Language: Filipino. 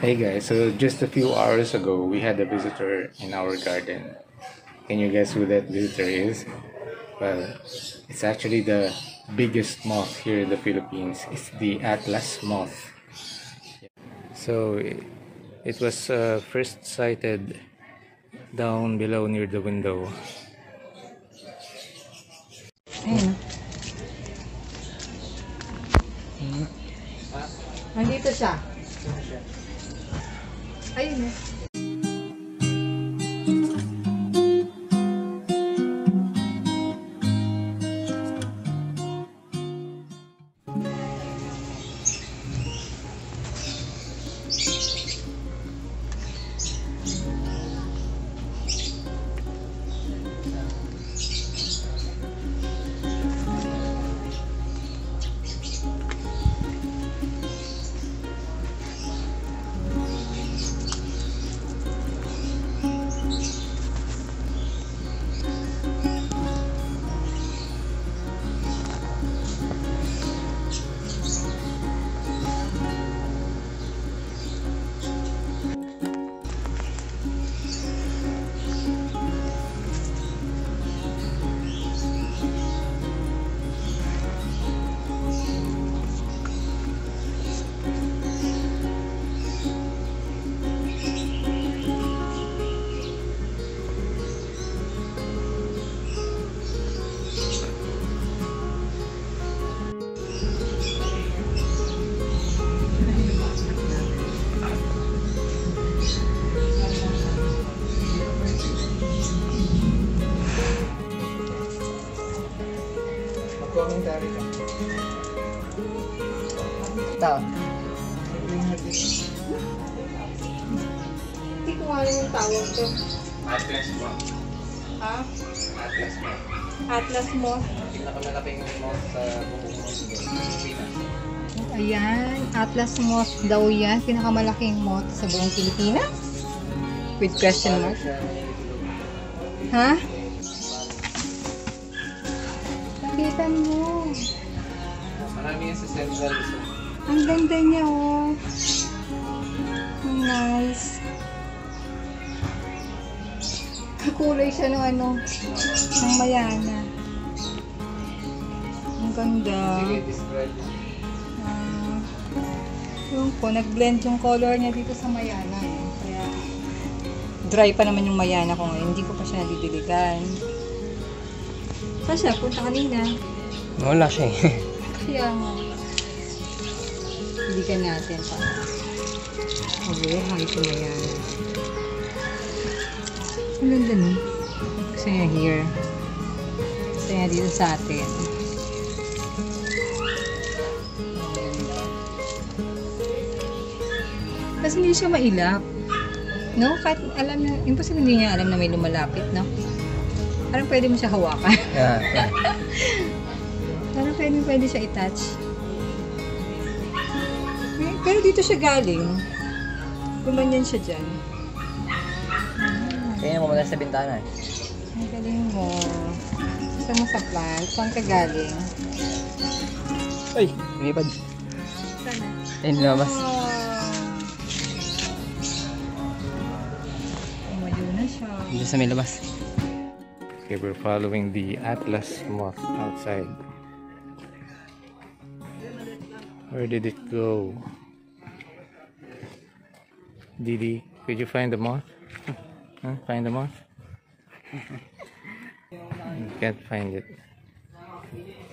Hey guys, so just a few hours ago we had a visitor in our garden. Can you guess who that visitor is? Well, it's actually the biggest moth here in the Philippines. It's the Atlas Moth. So it was first sighted down below near the window. Ayun. Nandito siya. Ayun eh. Commentary ka. Ito. Hindi ko alam yung tawag to. Atlas Moth. Ha? Atlas Moth. Atlas Moth. Pinakamalaking moth sa buong Pilipinas. Ayan. Atlas Moth daw yan. Pinakamalaking moth sa buong Pilipinas. With question mark. Ha? Lapitan mo. Marami yan sa Central Luzon. Ang ganda niya, oh. Ang nice. Kakulay siya ng ano, ng mayana. Ang ganda. Sige, describe. Yung po, nag-blend yung color niya dito sa mayana. Eh. Kaya, dry pa naman yung mayana ko ngayon. Hindi ko pa siya nadidiligan. Saan siya? Punta kanina. Wala siya eh. Kaya nga. Diligan natin pa. Mabuhay sa mayana. Ang ganda no? Gusto niya here. Gusto niya dito sa atin. Ang ganda. Kasi hindi siya mailap. No? Kahit alam na, imposible hindi niya alam na may lumalapit, no? Parang pwede mo siya hawakan. Yeah. Parang pwede siya i-touch. Pero dito siya galing. Gumanyan siya dyan. Kaya mo muna sa bintana eh. Ang galing mo. Gusto mo sa plant? Saan ka galing? Ay, lumipad. Sana? Ayun, lumabas. Umayo na siya. Dito sa may labas. Okay, we're following the Atlas Moth outside. Where did it go? Didi, could you find the moth? Huh? Find the moth? You can't find it.